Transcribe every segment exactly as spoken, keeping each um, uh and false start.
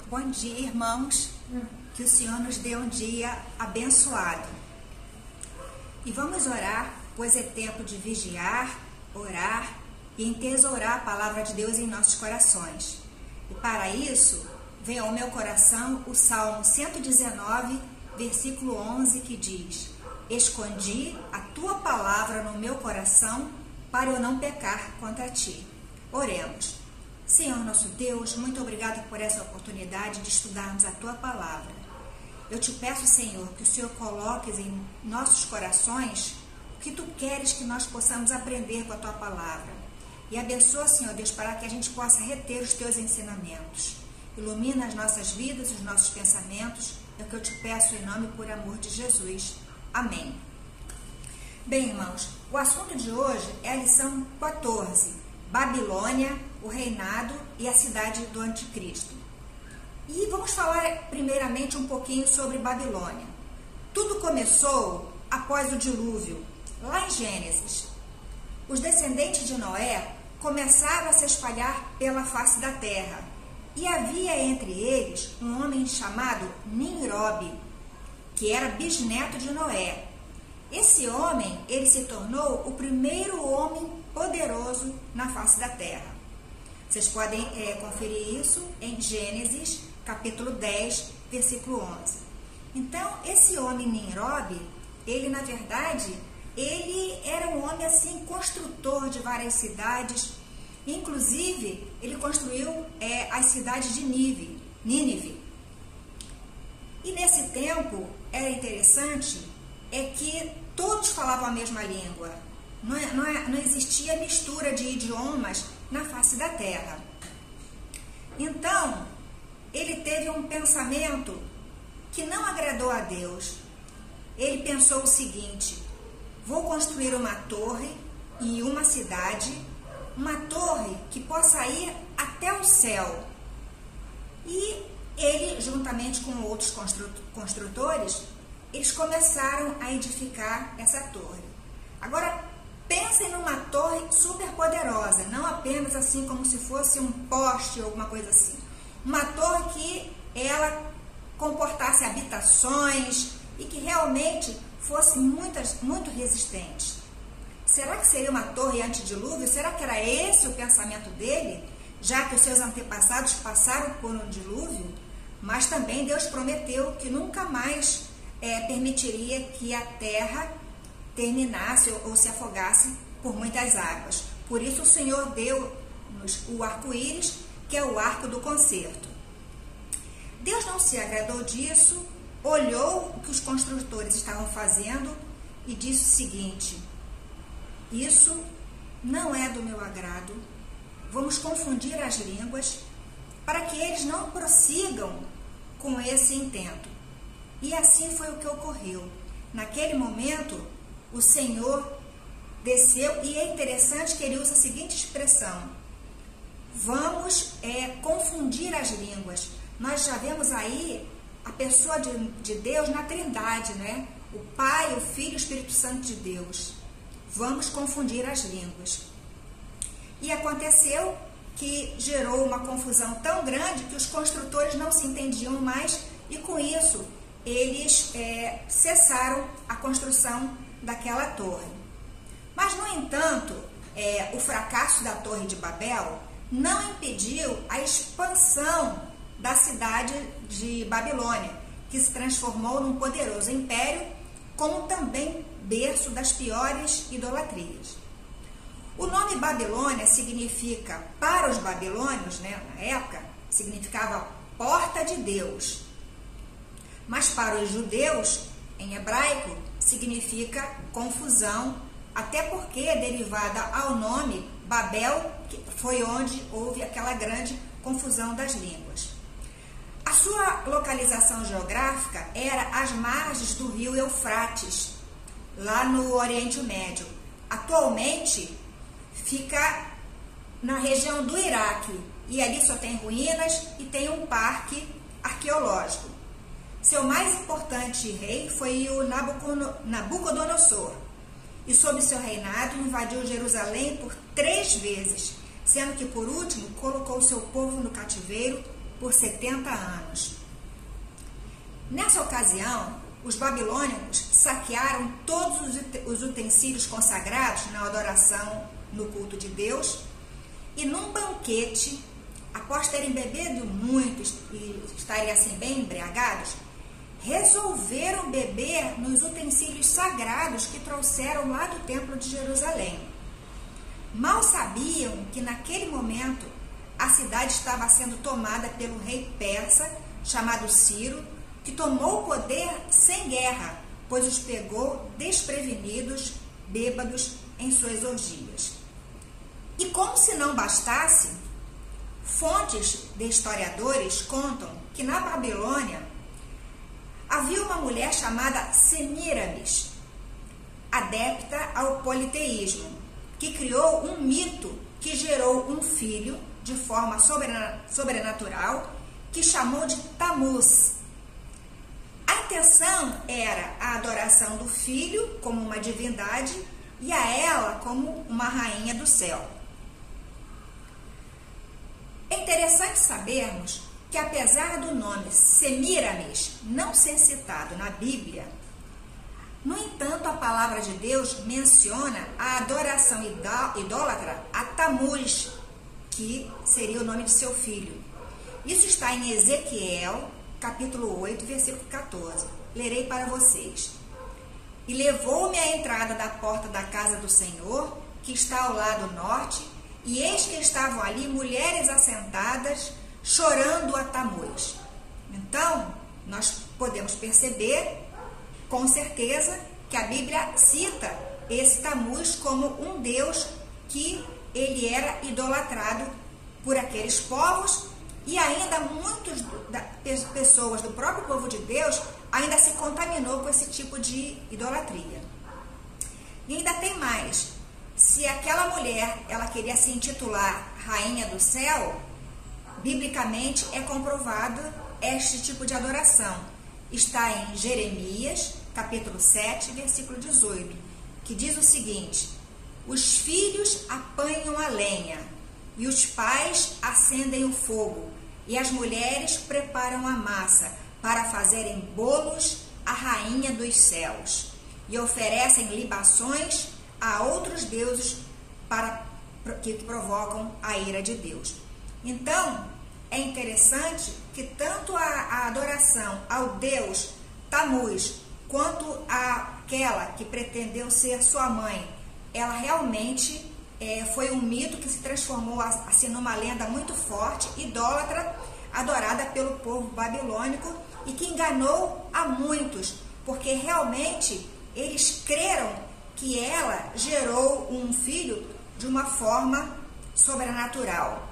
Bom dia, irmãos. Que o Senhor nos dê um dia abençoado. E vamos orar, pois é tempo de vigiar, orar e entesourar a palavra de Deus em nossos corações. E para isso, vem ao meu coração o Salmo cento e dezenove, versículo onze, que diz: Escondi a tua palavra no meu coração para eu não pecar contra ti. Oremos. Senhor nosso Deus, muito obrigado por essa oportunidade de estudarmos a tua palavra. Eu te peço, Senhor, que o Senhor coloques em nossos corações o que tu queres que nós possamos aprender com a tua palavra. E abençoa, Senhor Deus, para que a gente possa reter os teus ensinamentos. Ilumina as nossas vidas, os nossos pensamentos. É o que eu te peço em nome e por amor de Jesus. Amém. Bem, irmãos, o assunto de hoje é a lição quatorze. Babilônia, o reinado e a cidade do anticristo. E vamos falar primeiramente um pouquinho sobre Babilônia. Tudo começou após o dilúvio, lá em Gênesis. Os descendentes de Noé começaram a se espalhar pela face da terra, e havia entre eles um homem chamado Nimrod, que era bisneto de Noé. Esse homem, ele se tornou o primeiro homem poderoso na face da terra. Vocês podem é, conferir isso em Gênesis, capítulo dez, versículo onze. Então, esse homem Nimrod, ele na verdade, ele era um homem assim, construtor de várias cidades. Inclusive, ele construiu é, a cidade de Nínive. Nínive. E nesse tempo, era interessante, é que todos falavam a mesma língua. Não, não, não existia mistura de idiomas na face da terra. Então, ele teve um pensamento que não agradou a Deus. Ele pensou o seguinte: vou construir uma torre em uma cidade, uma torre que possa ir até o céu. E ele, juntamente com outros construtores, eles começaram a edificar essa torre. Agora, pensem numa torre super poderosa, não apenas assim como se fosse um poste ou alguma coisa assim. Uma torre que ela comportasse habitações e que realmente fosse muitas, muito resistente. Será que seria uma torre antidilúvio? Será que era esse o pensamento dele? Já que os seus antepassados passaram por um dilúvio, mas também Deus prometeu que nunca mais é, permitiria que a terra terminasse ou, ou se afogasse por muitas águas. Por isso o Senhor deu-nos o arco-íris, que é o arco do concerto. Deus não se agradou disso, olhou o que os construtores estavam fazendo e disse o seguinte: isso não é do meu agrado, vamos confundir as línguas para que eles não prossigam com esse intento. E assim foi o que ocorreu. Naquele momento, o Senhor desceu, e é interessante que ele usa a seguinte expressão: vamos é, confundir as línguas. Nós já vemos aí a pessoa de, de Deus na Trindade, né? O Pai, o Filho e o Espírito Santo de Deus. Vamos confundir as línguas. E aconteceu que gerou uma confusão tão grande que os construtores não se entendiam mais, e com isso eles é, cessaram a construção daquela torre. Mas, no entanto, é, o fracasso da Torre de Babel não impediu a expansão da cidade de Babilônia, que se transformou num poderoso império, como também berço das piores idolatrias. O nome Babilônia significa, para os babilônios, né, na época, significava porta de Deus. Mas para os judeus, em hebraico, significa confusão, até porque é derivada ao nome Babel, que foi onde houve aquela grande confusão das línguas. A sua localização geográfica era às margens do rio Eufrates, lá no Oriente Médio. Atualmente, fica na região do Iraque, e ali só tem ruínas e tem um parque arqueológico. Seu mais importante rei foi o Nabucodonosor, e sob seu reinado invadiu Jerusalém por três vezes, sendo que por último colocou seu povo no cativeiro por setenta anos. Nessa ocasião, os babilônicos saquearam todos os utensílios consagrados na adoração no culto de Deus e num banquete, após terem bebido muito e estarem assim bem embriagados, resolveram beber nos utensílios sagrados que trouxeram lá do templo de Jerusalém. Mal sabiam que naquele momento a cidade estava sendo tomada pelo rei persa, chamado Ciro, que tomou o poder sem guerra, pois os pegou desprevenidos, bêbados em suas orgias. E como se não bastasse, fontes de historiadores contam que na Babilônia havia uma mulher chamada Semíramis, adepta ao politeísmo, que criou um mito que gerou um filho de forma sobrenatural, que chamou de Tammuz. A intenção era a adoração do filho como uma divindade e a ela como uma rainha do céu. É interessante sabermos que, apesar do nome Semíramis não ser citado na Bíblia, no entanto, a palavra de Deus menciona a adoração idólatra a Tammuz, que seria o nome de seu filho. Isso está em Ezequiel, capítulo oito, versículo quatorze. Lerei para vocês. E levou-me à entrada da porta da casa do Senhor, que está ao lado norte, e eis que estavam ali mulheres assentadas, chorando a Tammuz. Então, nós podemos perceber, com certeza, que a Bíblia cita esse Tammuz como um deus que ele era idolatrado por aqueles povos, e ainda muitas pessoas do próprio povo de Deus ainda se contaminou com esse tipo de idolatria. E ainda tem mais. Se aquela mulher ela queria se intitular Rainha do Céu, biblicamente é comprovado este tipo de adoração. Está em Jeremias, capítulo sete, versículo dezoito, que diz o seguinte: os filhos apanham a lenha, e os pais acendem o fogo, e as mulheres preparam a massa para fazerem bolos à rainha dos céus, e oferecem libações a outros deuses para, que provocam a ira de Deus. Então, é interessante que tanto a, a adoração ao deus Tammuz, quanto aquela que pretendeu ser sua mãe, ela realmente é, foi um mito que se transformou assim numa lenda muito forte, idólatra, adorada pelo povo babilônico e que enganou a muitos, porque realmente eles creram que ela gerou um filho de uma forma sobrenatural.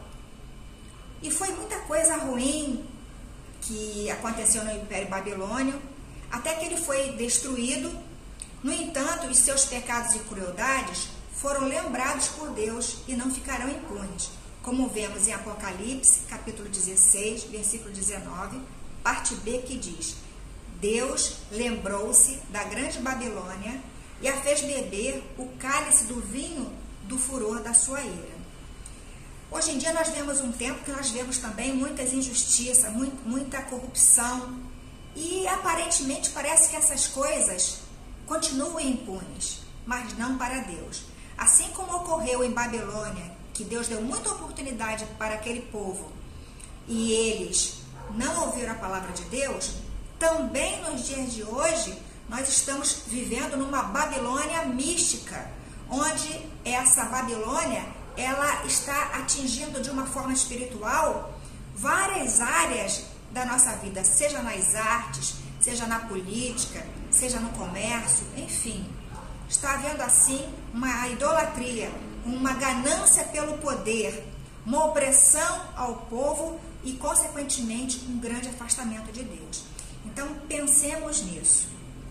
E foi muita coisa ruim que aconteceu no Império Babilônio, até que ele foi destruído. No entanto, os seus pecados e crueldades foram lembrados por Deus e não ficarão impunes, como vemos em Apocalipse, capítulo dezesseis, versículo dezenove, parte B, que diz: Deus lembrou-se da grande Babilônia e a fez beber o cálice do vinho do furor da sua ira. Hoje em dia nós vemos um tempo que nós vemos também muitas injustiças, muita corrupção, e aparentemente parece que essas coisas continuam impunes, mas não para Deus. Assim como ocorreu em Babilônia, que Deus deu muita oportunidade para aquele povo e eles não ouviram a palavra de Deus, também nos dias de hoje nós estamos vivendo numa Babilônia mística, onde essa Babilônia ela está atingindo de uma forma espiritual várias áreas da nossa vida, seja nas artes, seja na política, seja no comércio, enfim. Está havendo assim uma idolatria, uma ganância pelo poder, uma opressão ao povo e, consequentemente, um grande afastamento de Deus. Então, pensemos nisso.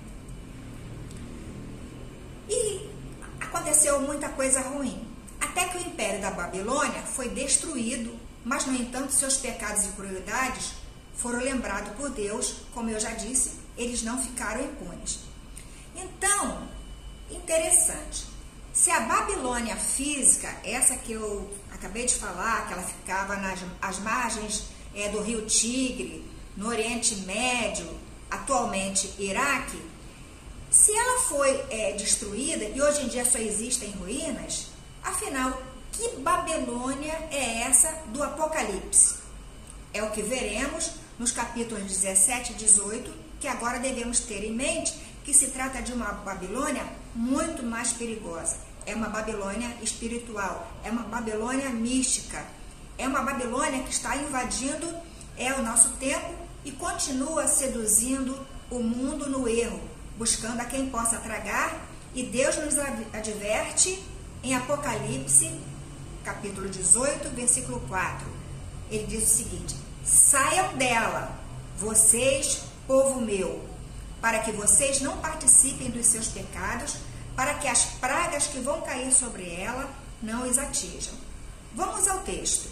E aconteceu muita coisa ruim, até que o Império da Babilônia foi destruído, mas, no entanto, seus pecados e crueldades foram lembrados por Deus. Como eu já disse, eles não ficaram impunes. Então, interessante, se a Babilônia física, essa que eu acabei de falar, que ela ficava nas as margens é, do rio Tigre, no Oriente Médio, atualmente Iraque, se ela foi é, destruída e hoje em dia só existe em ruínas, afinal, que Babilônia é essa do Apocalipse? É o que veremos nos capítulos dezessete e dezoito, que agora devemos ter em mente que se trata de uma Babilônia muito mais perigosa. É uma Babilônia espiritual, é uma Babilônia mística, é uma Babilônia que está invadindo é, o nosso tempo e continua seduzindo o mundo no erro, buscando a quem possa tragar, e Deus nos adverte em Apocalipse, capítulo dezoito, versículo quatro. Ele diz o seguinte: saiam dela, vocês, povo meu, para que vocês não participem dos seus pecados, para que as pragas que vão cair sobre ela não os atinjam. Vamos ao texto.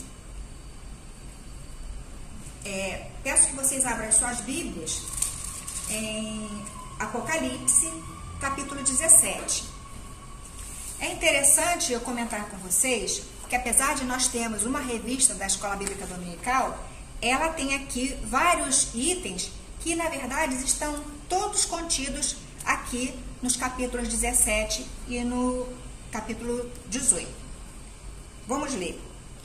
É, peço que vocês abram as suas Bíblias em Apocalipse, capítulo dezessete. É interessante eu comentar com vocês que, apesar de nós termos uma revista da Escola Bíblica Dominical, ela tem aqui vários itens que, na verdade, estão todos contidos aqui nos capítulos dezessete e no capítulo dezoito. Vamos ler.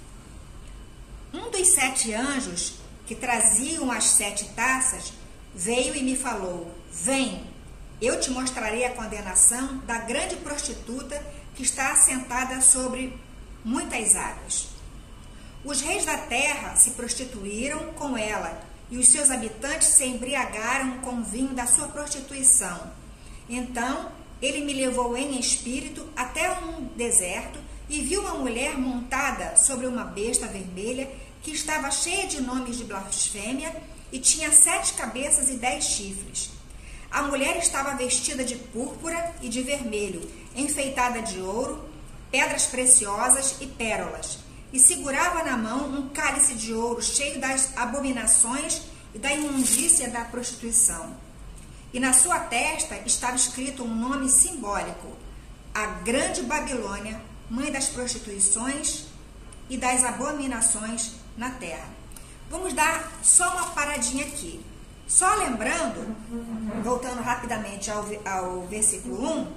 Um dos sete anjos que traziam as sete taças veio e me falou: vem, eu te mostrarei a condenação da grande prostituta que está assentada sobre muitas águas. Os reis da terra se prostituíram com ela, e os seus habitantes se embriagaram com o vinho da sua prostituição. Então ele me levou em espírito até um deserto e viu uma mulher montada sobre uma besta vermelha que estava cheia de nomes de blasfêmia e tinha sete cabeças e dez chifres. A mulher estava vestida de púrpura e de vermelho, enfeitada de ouro, pedras preciosas e pérolas, e segurava na mão um cálice de ouro cheio das abominações e da imundícia da prostituição. E na sua testa estava escrito um nome simbólico: a Grande Babilônia, mãe das prostituições e das abominações na terra. Vamos dar só uma paradinha aqui. Só lembrando, voltando rapidamente ao, ao versículo um,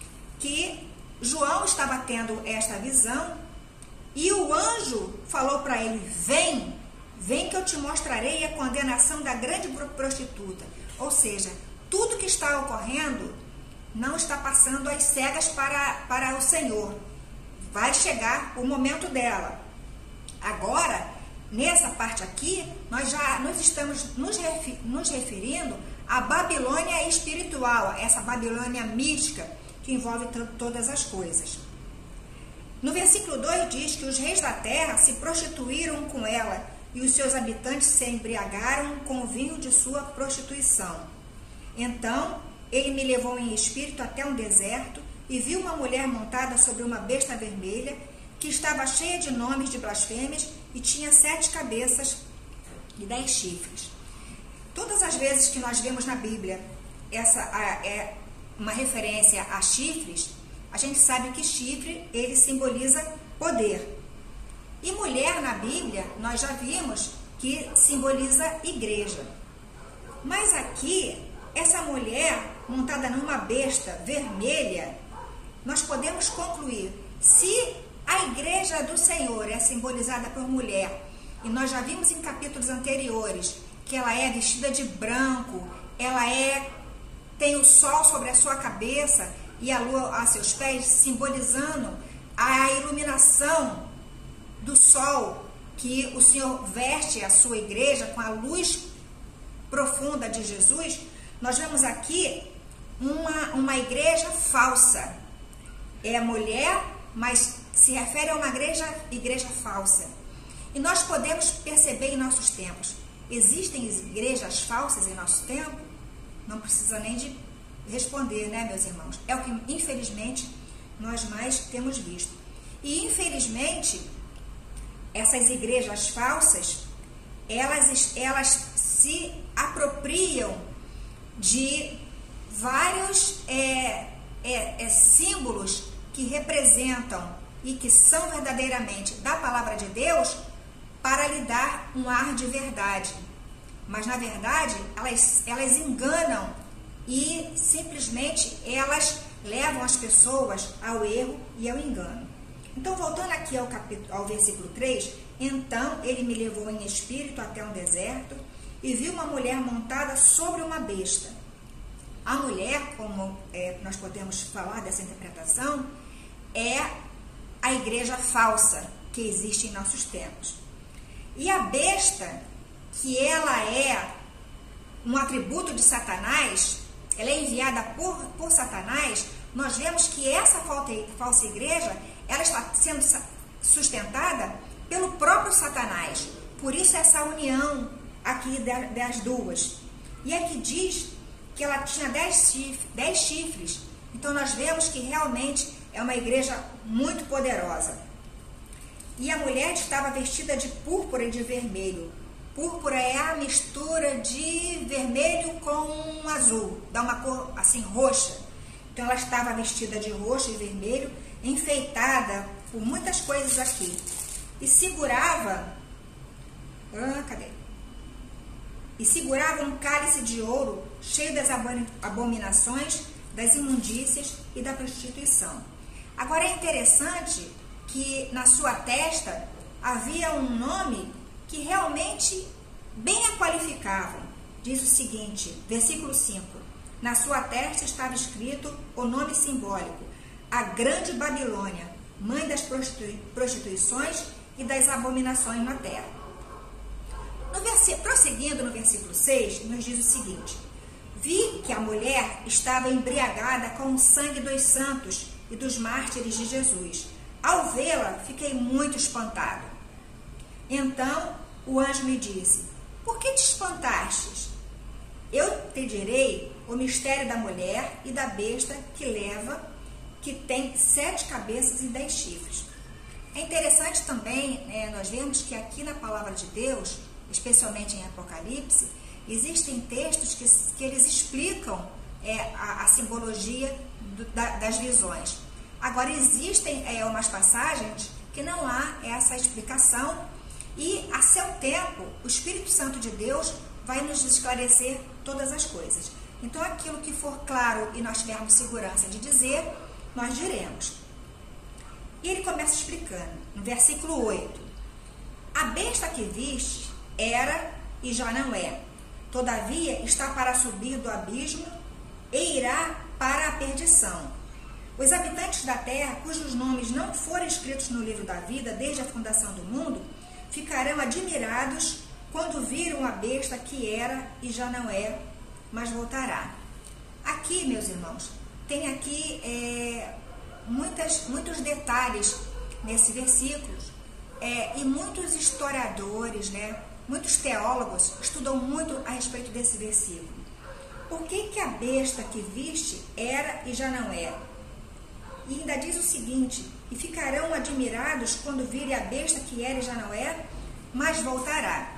que João estava tendo esta visão e o anjo falou para ele: vem, vem que eu te mostrarei a condenação da grande prostituta. Ou seja, tudo que está ocorrendo não está passando às cegas para, para o Senhor. Vai chegar o momento dela. Agora, nessa parte aqui, nós já nós estamos nos, refer, nos referindo à Babilônia espiritual, essa Babilônia mística que envolve todas as coisas. No versículo dois diz que os reis da terra se prostituíram com ela e os seus habitantes se embriagaram com o vinho de sua prostituição. Então ele me levou em espírito até um deserto e viu uma mulher montada sobre uma besta vermelha que estava cheia de nomes de blasfêmias e tinha sete cabeças e dez chifres. Todas as vezes que nós vemos na Bíblia essa a, é uma referência a chifres, a gente sabe que chifre ele simboliza poder. E mulher na Bíblia nós já vimos que simboliza igreja. Mas aqui essa mulher montada numa besta vermelha, nós podemos concluir, se a igreja do Senhor é simbolizada por mulher, e nós já vimos em capítulos anteriores que ela é vestida de branco, ela é tem o sol sobre a sua cabeça e a lua a seus pés, simbolizando a iluminação do sol que o Senhor veste a sua igreja com a luz profunda de Jesus. Nós vemos aqui uma, uma igreja falsa. É mulher, mas se refere a uma igreja, igreja falsa. E nós podemos perceber em nossos tempos, existem igrejas falsas em nosso tempo? Não precisa nem de responder, né, meus irmãos? É o que, infelizmente, nós mais temos visto. E, infelizmente, essas igrejas falsas, elas, elas se apropriam de vários é, é, é, símbolos que representam e que são verdadeiramente da palavra de Deus, para lhe dar um ar de verdade. Mas, na verdade, elas, elas enganam e simplesmente elas levam as pessoas ao erro e ao engano. Então, voltando aqui ao, capítulo, ao versículo três, então ele me levou em espírito até um deserto e vi uma mulher montada sobre uma besta. A mulher, como é, nós podemos falar dessa interpretação, é a igreja falsa que existe em nossos tempos. E a besta, que ela é um atributo de Satanás, ela é enviada por, por Satanás, nós vemos que essa falsa igreja, ela está sendo sustentada pelo próprio Satanás. Por isso essa união aqui das duas. E aqui diz que ela tinha dez chifres, dez chifres. Então nós vemos que realmente é uma igreja muito poderosa. E a mulher estava vestida de púrpura e de vermelho. Púrpura é a mistura de vermelho com azul, dá uma cor assim roxa. Então ela estava vestida de roxo e vermelho, enfeitada por muitas coisas aqui. E segurava, ah, cadê? E segurava um cálice de ouro cheio das abominações, das imundícias e da prostituição. Agora é interessante que na sua testa havia um nome que realmente bem a qualificavam. Diz o seguinte, versículo cinco. Na sua testa estava escrito o nome simbólico, a Grande Babilônia, mãe das prostituições e das abominações na terra. No versículo, prosseguindo no versículo seis, nos diz o seguinte, vi que a mulher estava embriagada com o sangue dos santos e dos mártires de Jesus. Ao vê-la, fiquei muito espantado. Então o anjo me disse, por que te espantastes? Eu te direi o mistério da mulher e da besta que leva, que tem sete cabeças e dez chifres. É interessante também, né, nós vemos que aqui na palavra de Deus, especialmente em Apocalipse, existem textos que, que eles explicam é, a, a simbologia do, da, das visões. Agora, existem é, umas passagens que não há essa explicação e, a seu tempo, o Espírito Santo de Deus vai nos esclarecer todas as coisas. Então, aquilo que for claro e nós tivermos segurança de dizer, nós diremos. E ele começa explicando, no versículo oito. A besta que viste era e já não é. Todavia, está para subir do abismo e irá para a perdição. Os habitantes da terra, cujos nomes não foram escritos no livro da vida desde a fundação do mundo, ficarão admirados quando viram a besta que era e já não é, mas voltará. Aqui, meus irmãos, tem aqui é, muitas, muitos detalhes nesse versículo é, e muitos historiadores, né, muitos teólogos estudam muito a respeito desse versículo. Por que que a besta que viste era e já não é? E ainda diz o seguinte, e ficarão admirados quando virem a besta que era e já não é, mas voltará.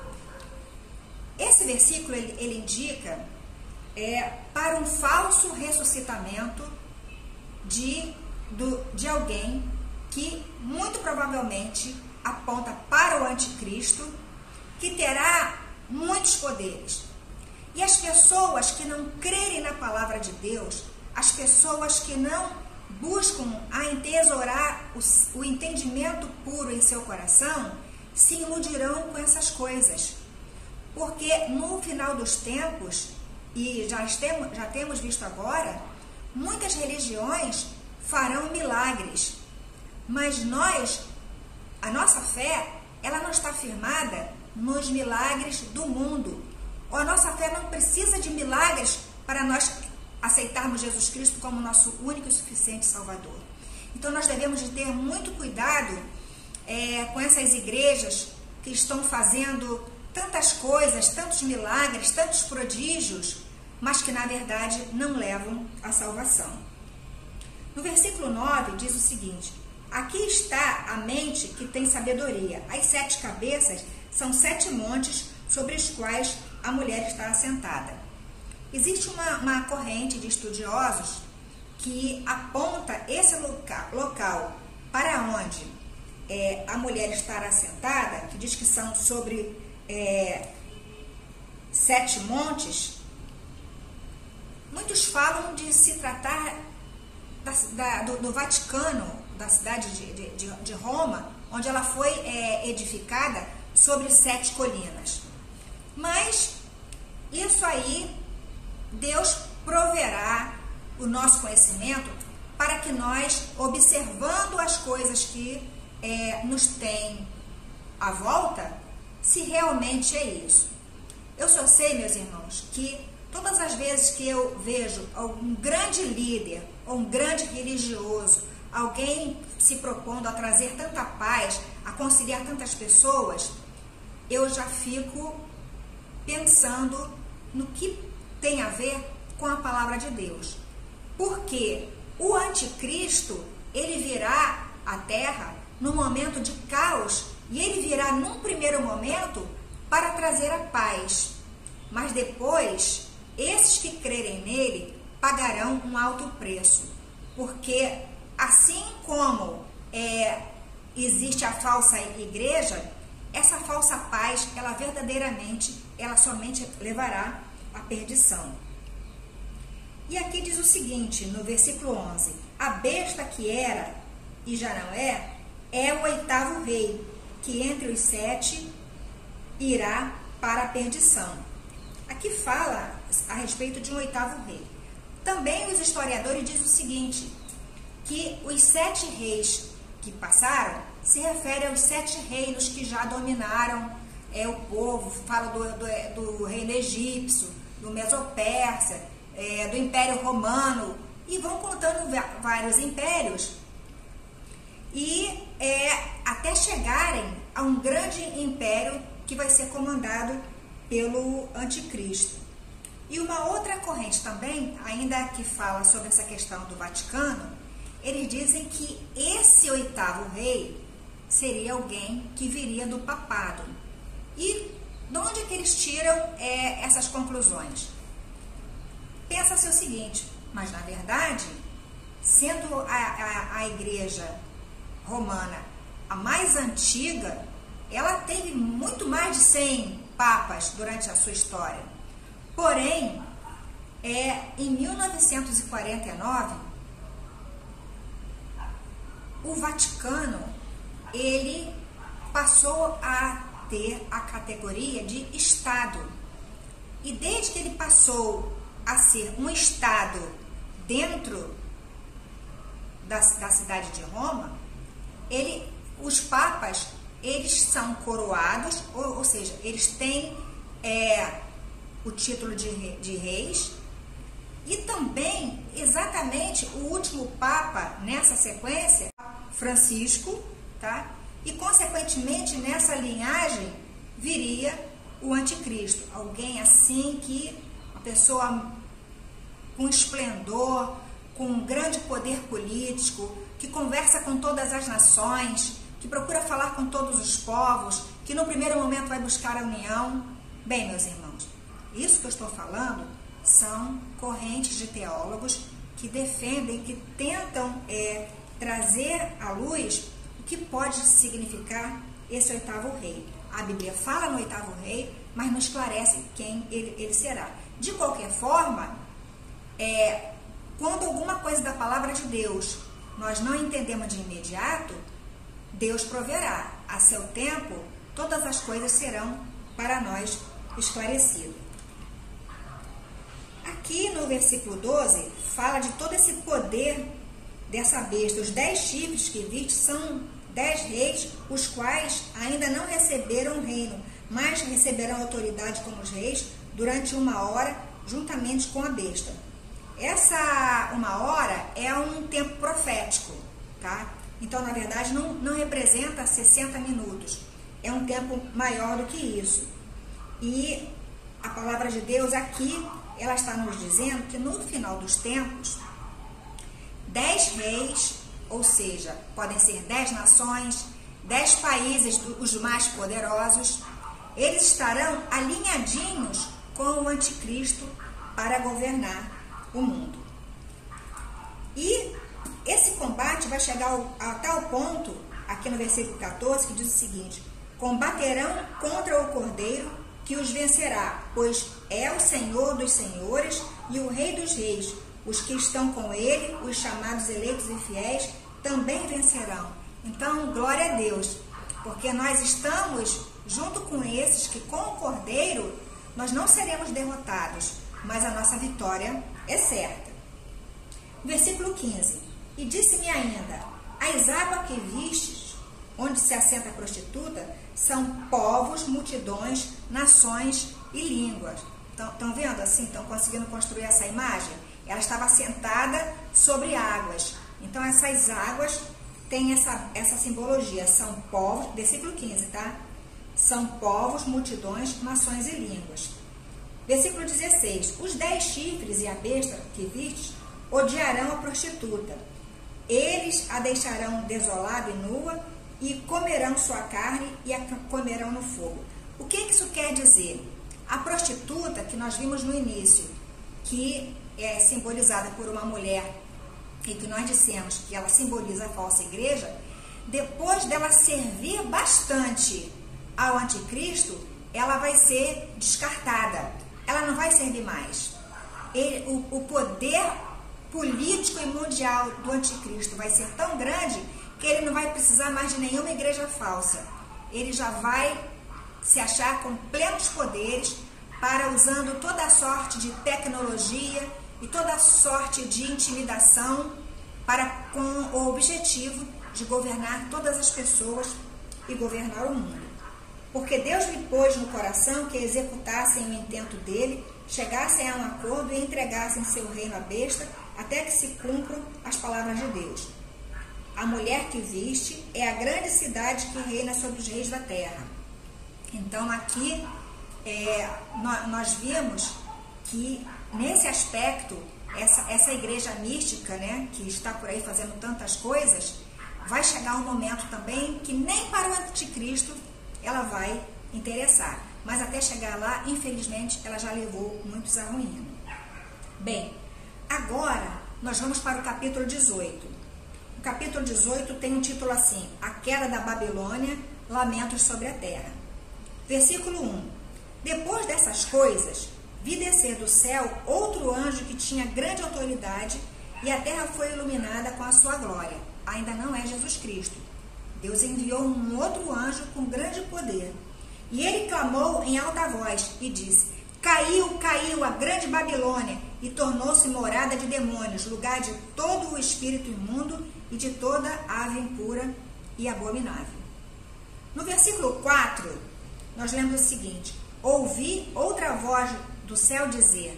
Esse versículo, ele, ele indica é, para um falso ressuscitamento de, do, de alguém que muito provavelmente aponta para o anticristo, que terá muitos poderes. E as pessoas que não crerem na palavra de Deus, as pessoas que não buscam a entesourar o, o entendimento puro em seu coração, se iludirão com essas coisas. Porque no final dos tempos, e já temos, já temos visto agora, muitas religiões farão milagres. Mas nós, a nossa fé, ela não está firmada nos milagres do mundo. Ou a nossa fé não precisa de milagres para nós aceitarmos Jesus Cristo como nosso único e suficiente Salvador. Então nós devemos de ter muito cuidado é, com essas igrejas que estão fazendo tantas coisas, tantos milagres, tantos prodígios, mas que na verdade não levam à salvação. No versículo nove diz o seguinte, aqui está a mente que tem sabedoria. As sete cabeças são sete montes sobre os quais a mulher está assentada. Existe uma, uma corrente de estudiosos que aponta esse local, local para onde é, a mulher estar assentada, que diz que são sobre é, sete montes, muitos falam de se tratar da, da, do, do Vaticano, da cidade de, de, de Roma, onde ela foi é, edificada sobre sete colinas. Mas isso aí, Deus proverá o nosso conhecimento para que nós, observando as coisas que é, nos têm à volta, se realmente é isso. Eu só sei, meus irmãos, que todas as vezes que eu vejo algum grande líder ou um grande religioso, alguém se propondo a trazer tanta paz, a conciliar tantas pessoas, eu já fico pensando no que tem a ver com a palavra de Deus. Porque o anticristo, ele virá à terra num momento de caos e ele virá num primeiro momento para trazer a paz. Mas depois, esses que crerem nele pagarão um alto preço. Porque assim como é, existe a falsa igreja, essa falsa paz, ela verdadeiramente, ela somente levará à perdição. E aqui diz o seguinte, no versículo onze, a besta que era e já não é, é o oitavo rei, que entre os sete irá para a perdição. Aqui fala a respeito de um oitavo rei. Também os historiadores dizem o seguinte, que os sete reis que passaram se referem aos sete reinos que já dominaram é, o povo, fala do, do, do reino egípcio, do Mesopérsia, é, do Império Romano, e vão contando vários impérios, e é, até chegarem a um grande império que vai ser comandado pelo anticristo. E uma outra corrente também, ainda que fala sobre essa questão do Vaticano, eles dizem que esse oitavo rei seria alguém que viria do papado. E de onde é que eles tiram é, essas conclusões? Pensa-se o seguinte, mas na verdade, sendo a, a, a igreja romana a mais antiga, ela teve muito mais de cem papas durante a sua história. Porém, é, em mil novecentos e quarenta e nove, o Vaticano, ele passou a ter a categoria de Estado. E desde que ele passou a ser um Estado dentro da, da cidade de Roma, ele, os papas, eles são coroados, ou, ou seja, eles têm é, o título de, de reis, e também, exatamente, o último papa nessa sequência, Francisco, tá? E consequentemente nessa linhagem viria o anticristo, alguém assim que, uma pessoa com esplendor, com um grande poder político, que conversa com todas as nações, que procura falar com todos os povos, que no primeiro momento vai buscar a união. Bem, meus irmãos, isso que eu estou falando são correntes de teólogos que defendem, que tentam é, trazer à luz o que pode significar esse oitavo rei. A Bíblia fala no oitavo rei, mas não esclarece quem ele, ele será. De qualquer forma, é, quando alguma coisa da palavra de Deus nós não entendemos de imediato, Deus proverá. A seu tempo, todas as coisas serão para nós esclarecidas. Aqui no versículo doze, fala de todo esse poder dessa besta. Os dez chifres que viste são dez reis, os quais ainda não receberam reino, mas receberão autoridade como os reis durante uma hora, juntamente com a besta. Essa uma hora é um tempo profético, tá? Então, na verdade, não, não representa sessenta minutos. É um tempo maior do que isso. E a palavra de Deus aqui, ela está nos dizendo que no final dos tempos, dez reis, ou seja, podem ser dez nações, dez países, os mais poderosos, eles estarão alinhadinhos com o anticristo para governar o mundo. E esse combate vai chegar ao, a tal ponto aqui no versículo quatorze, que diz o seguinte: combaterão contra o Cordeiro, que os vencerá, pois é o Senhor dos senhores e o Rei dos reis. Os que estão com ele, os chamados eleitos e fiéis, também vencerão. Então, glória a Deus, porque nós estamos junto com esses que com o Cordeiro nós não seremos derrotados, mas a nossa vitória é certa. Versículo quinze. E disse-me ainda: as águas que vistes, onde se assenta a prostituta, são povos, multidões, nações e línguas. Estão vendo assim? Estão conseguindo construir essa imagem? Ela estava assentada sobre águas. Então, essas águas têm essa, essa simbologia. São povos, versículo quinze, tá? São povos, multidões, nações e línguas. Versículo dezesseis. Os dez chifres e a besta que vistes odiarão a prostituta. Eles a deixarão desolada e nua, e comerão sua carne e a comerão no fogo. O que isso quer dizer? A prostituta, que nós vimos no início, que é simbolizada por uma mulher, e que nós dissemos que ela simboliza a falsa igreja, depois dela servir bastante ao anticristo, ela vai ser descartada. Ela não vai servir mais. Ele, o, o poder político e mundial do anticristo vai ser tão grande que ele não vai precisar mais de nenhuma igreja falsa. Ele já vai se achar com plenos poderes para, usando toda a sorte de tecnologia e toda a sorte de intimidação, para, com o objetivo de governar todas as pessoas e governar o mundo. Porque Deus lhe pôs no coração que executassem o intento dele, chegassem a um acordo e entregassem seu reino à besta, até que se cumpram as palavras de Deus. A mulher que viste é a grande cidade que reina sobre os reis da terra. Então, aqui, é, nós, nós vimos que, nesse aspecto, essa, essa igreja mística, né, que está por aí fazendo tantas coisas, vai chegar um momento também que nem para o anticristo ela vai interessar. Mas até chegar lá, infelizmente, ela já levou muitos à ruína. Bem, agora nós vamos para o capítulo dezoito. O capítulo dezoito tem um título assim: A Queda da Babilônia, Lamentos sobre a Terra. Versículo um. Depois dessas coisas, vi descer do céu outro anjo que tinha grande autoridade, e a terra foi iluminada com a sua glória. Ainda não é Jesus Cristo. Deus enviou um outro anjo com grande poder. E ele clamou em alta voz e disse: Caiu, caiu a grande Babilônia, e tornou-se morada de demônios, lugar de todo o espírito imundo e de toda ave impura e abominável. No versículo quatro, nós lemos o seguinte: Ouvi outra voz do céu dizer: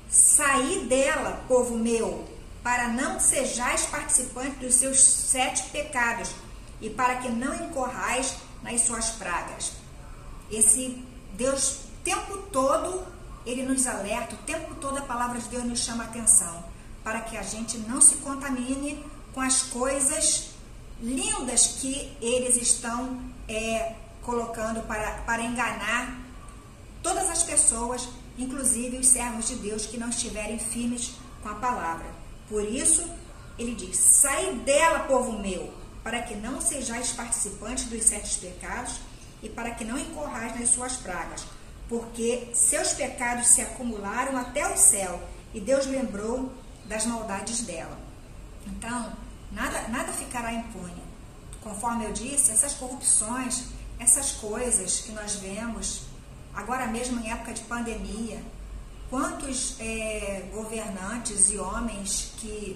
Saí dela, povo meu, para não sejais participantes dos seus sete pecados, e para que não incorrais nas suas pragas. Esse Deus, o tempo todo, ele nos alerta, o tempo todo a palavra de Deus nos chama a atenção, para que a gente não se contamine com as coisas lindas que eles estão é, colocando para, para enganar todas as pessoas, inclusive os servos de Deus que não estiverem firmes com a palavra. Por isso, ele diz: Sai dela, povo meu, para que não sejais participantes dos sete pecados e para que não incorrais nas suas pragas, porque seus pecados se acumularam até o céu e Deus lembrou das maldades dela. Então, nada, nada ficará impune. Conforme eu disse, essas corrupções, essas coisas que nós vemos, agora mesmo em época de pandemia, quantos é, governantes e homens que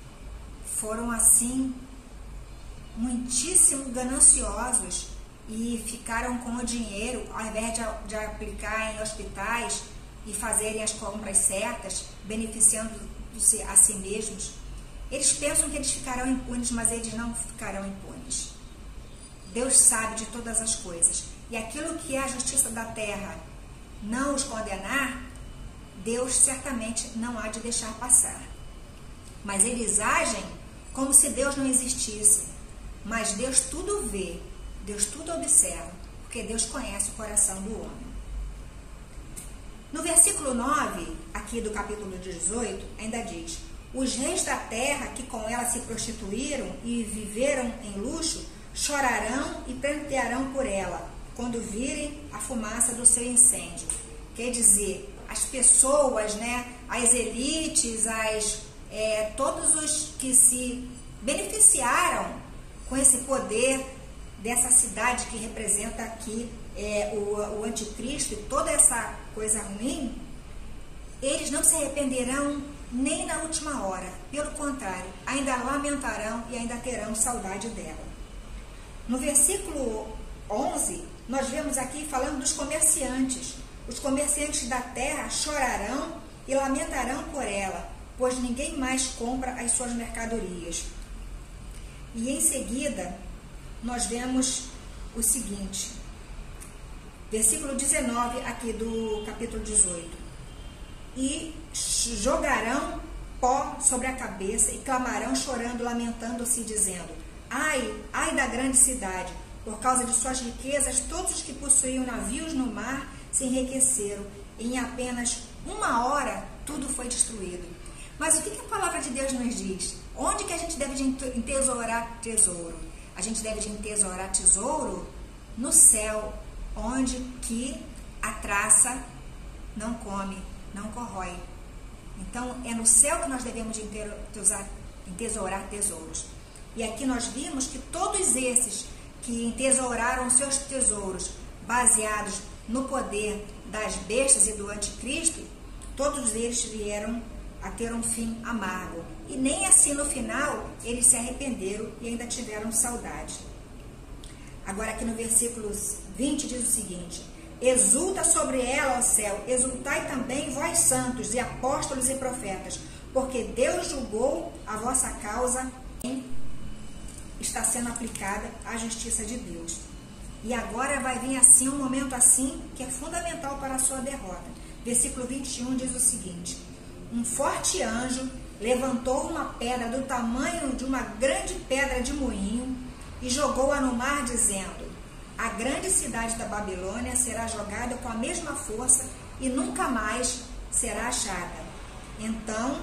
foram assim, muitíssimo gananciosos e ficaram com o dinheiro, ao invés de, de aplicar em hospitais e fazerem as compras certas, beneficiando-se a si mesmos. Eles pensam que eles ficarão impunes, mas eles não ficarão impunes. Deus sabe de todas as coisas. E aquilo que é a justiça da terra não os condenar, Deus certamente não há de deixar passar. Mas eles agem como se Deus não existisse. Mas Deus tudo vê, Deus tudo observa, porque Deus conhece o coração do homem. No versículo nove, aqui do capítulo dezoito, ainda diz: Os reis da terra que com ela se prostituíram e viveram em luxo, chorarão e prantearão por ela, quando virem a fumaça do seu incêndio. Quer dizer, as pessoas, né, as elites, as, é, todos os que se beneficiaram com esse poder dessa cidade que representa aqui é, o, o anticristo e toda essa coisa ruim, eles não se arrependerão nem na última hora. Pelo contrário, ainda lamentarão e ainda terão saudade dela. No versículo onze, nós vemos aqui falando dos comerciantes. Os comerciantes da terra chorarão e lamentarão por ela, pois ninguém mais compra as suas mercadorias. E em seguida, nós vemos o seguinte, versículo dezenove aqui do capítulo dezoito. E jogarão pó sobre a cabeça e clamarão chorando, lamentando-se, dizendo: ai, ai da grande cidade, por causa de suas riquezas, todos os que possuíam navios no mar se enriqueceram. Em apenas uma hora, tudo foi destruído. Mas o que a palavra de Deus nos diz? Onde que a gente deve de entesourar tesouro? A gente deve de entesourar tesouro no céu, onde que a traça não come, não corrói. Então, é no céu que nós devemos de entesourar tesouros. E aqui nós vimos que todos esses que entesouraram seus tesouros baseados no poder das bestas e do anticristo, todos eles vieram a ter um fim amargo. E nem assim no final eles se arrependeram e ainda tiveram saudade. Agora aqui no versículo vinte diz o seguinte: exulta sobre ela, ó céu, exultai também vós santos e apóstolos e profetas, porque Deus julgou a vossa causa, em está sendo aplicada a justiça de Deus. E agora vai vir assim um momento assim que é fundamental para a sua derrota. Versículo vinte e um diz o seguinte: um forte anjo levantou uma pedra do tamanho de uma grande pedra de moinho e jogou-a no mar, dizendo: a grande cidade da Babilônia será jogada com a mesma força e nunca mais será achada. Então,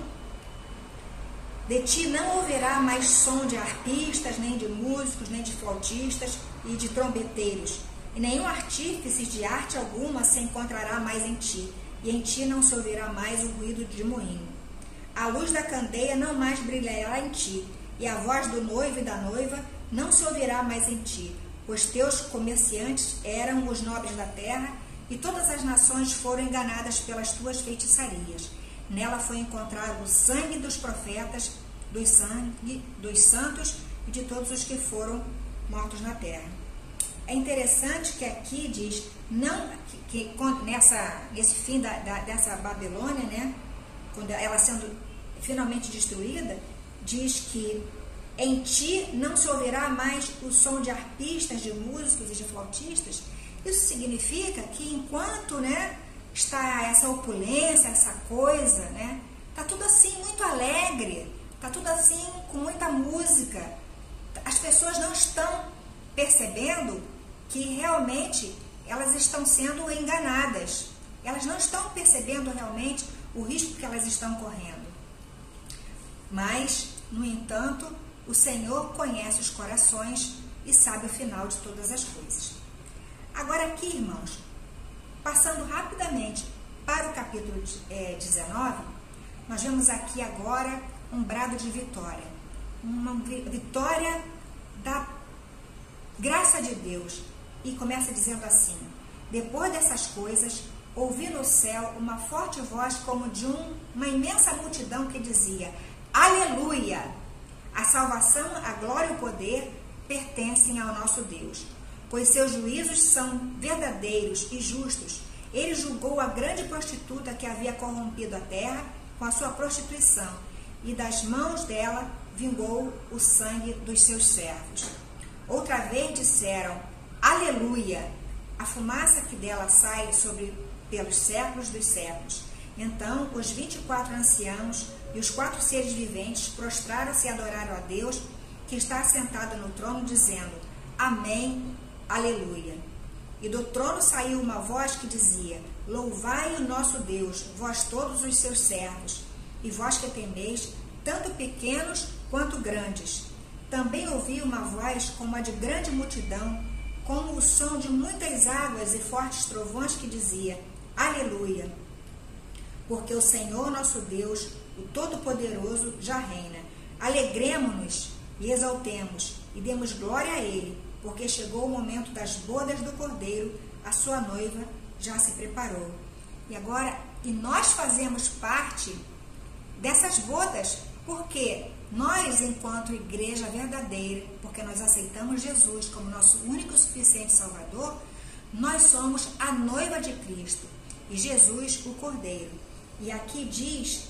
de ti não ouvirá mais som de arpistas, nem de músicos, nem de flautistas e de trombeteiros, e nenhum artífice de arte alguma se encontrará mais em ti, e em ti não se ouvirá mais o ruído de moinho. A luz da candeia não mais brilhará em ti, e a voz do noivo e da noiva não se ouvirá mais em ti, pois teus comerciantes eram os nobres da terra, e todas as nações foram enganadas pelas tuas feitiçarias. Nela foi encontrado o sangue dos profetas, dos, sangue, dos santos e de todos os que foram mortos na terra. É interessante que aqui diz, não, que, que nessa, nesse fim da, da, dessa Babilônia, né, quando ela sendo finalmente destruída, diz que em ti não se ouvirá mais o som de arpistas, de músicos e de flautistas. Isso significa que enquanto, né, está essa opulência, essa coisa, né, está tudo assim muito alegre, está tudo assim com muita música. As pessoas não estão percebendo que realmente elas estão sendo enganadas. Elas não estão percebendo realmente o risco que elas estão correndo. Mas, no entanto, o Senhor conhece os corações e sabe o final de todas as coisas. Agora aqui, irmãos, passando rapidamente para o capítulo é, dezenove, nós vemos aqui agora um brado de vitória. Uma vitória da graça de Deus. E começa dizendo assim: depois dessas coisas, ouvi no céu uma forte voz como de um, uma imensa multidão que dizia: aleluia! A salvação, a glória e o poder pertencem ao nosso Deus, pois seus juízos são verdadeiros e justos. Ele julgou a grande prostituta que havia corrompido a terra com a sua prostituição, e das mãos dela vingou o sangue dos seus servos. Outra vez disseram: aleluia! A fumaça que dela sai sobre pelos séculos dos séculos. Então os vinte e quatro anciãos e os quatro seres viventes prostraram-se e adoraram a Deus, que está assentado no trono, dizendo: amém, aleluia. E do trono saiu uma voz que dizia: louvai o nosso Deus, vós todos os seus servos, e vós que temeis, tanto pequenos quanto grandes. Também ouvi uma voz como a de grande multidão, como o som de muitas águas e fortes trovões que dizia: Aleluia! Porque o Senhor nosso Deus, o Todo-Poderoso, já reina. Alegremo-nos e exaltemos e demos glória a Ele, porque chegou o momento das bodas do Cordeiro, a sua noiva já se preparou. E agora, e nós fazemos parte dessas bodas, porque nós, enquanto igreja verdadeira, porque nós aceitamos Jesus como nosso único e suficiente Salvador, nós somos a noiva de Cristo e Jesus o Cordeiro. E aqui diz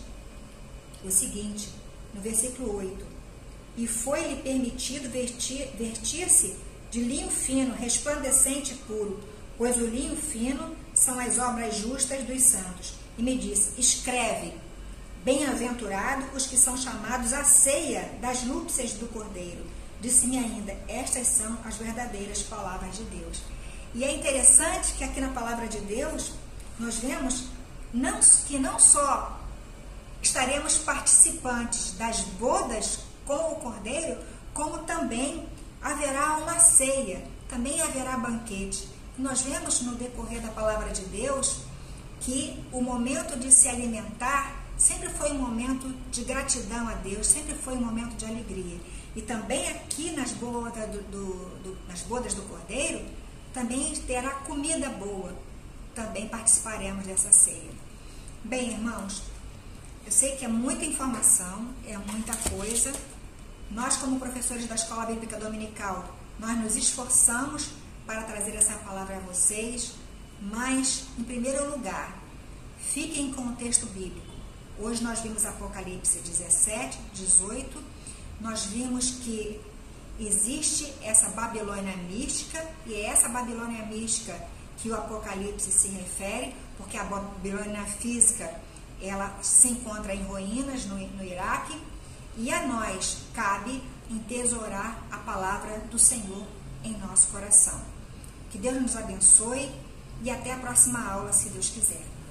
o seguinte, no versículo oito: E foi-lhe permitido vestir, vestir-se de linho fino, resplandecente e puro, pois o linho fino são as obras justas dos santos. E me disse: Escreve, bem-aventurados os que são chamados à ceia das núpcias do Cordeiro. Disse-me ainda: Estas são as verdadeiras palavras de Deus. E é interessante que aqui na palavra de Deus nós vemos não, que não só estaremos participantes das bodas com o Cordeiro, como também haverá uma ceia, também haverá banquete. Nós vemos no decorrer da palavra de Deus que o momento de se alimentar sempre foi um momento de gratidão a Deus, sempre foi um momento de alegria. E também aqui nas bodas do, do, do, nas bodas do Cordeiro, também terá comida boa, também participaremos dessa ceia. Bem, irmãos, eu sei que é muita informação, é muita coisa. Nós, como professores da Escola Bíblica Dominical, nós nos esforçamos para trazer essa palavra a vocês, mas, em primeiro lugar, fiquem com o texto bíblico. Hoje nós vimos Apocalipse dezessete, dezoito, nós vimos que existe essa Babilônia mística, e é essa Babilônia mística que o Apocalipse se refere, porque a Babilônia física, ela se encontra em ruínas no, no Iraque, e a nós cabe entesourar a palavra do Senhor em nosso coração. Que Deus nos abençoe e até a próxima aula, se Deus quiser.